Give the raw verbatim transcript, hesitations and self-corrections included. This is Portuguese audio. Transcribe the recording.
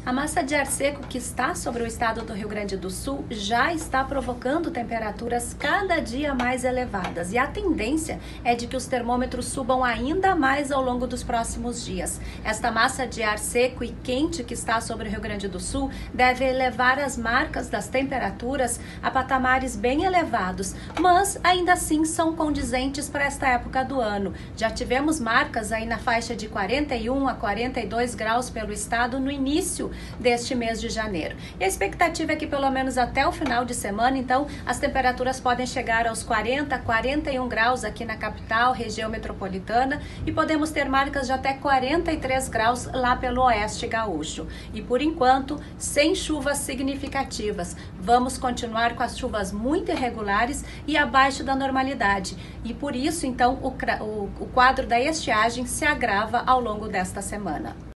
A massa de ar seco que está sobre o estado do Rio Grande do Sul já está provocando temperaturas cada dia mais elevadas e a tendência é de que os termômetros subam ainda mais ao longo dos próximos dias. Esta massa de ar seco e quente que está sobre o Rio Grande do Sul deve elevar as marcas das temperaturas a patamares bem elevados, mas ainda assim são condizentes para esta época do ano. Já tivemos marcas aí na faixa de quarenta e um a quarenta e dois graus pelo estado no início deste mês de janeiro. E a expectativa é que pelo menos até o final de semana, então, as temperaturas podem chegar aos quarenta, quarenta e um graus aqui na capital, região metropolitana, e podemos ter marcas de até quarenta e três graus lá pelo oeste gaúcho. E por enquanto, sem chuvas significativas. Vamos continuar com as chuvas muito irregulares e abaixo da normalidade. E por isso, então, o, o, o quadro da estiagem se agrava ao longo desta semana.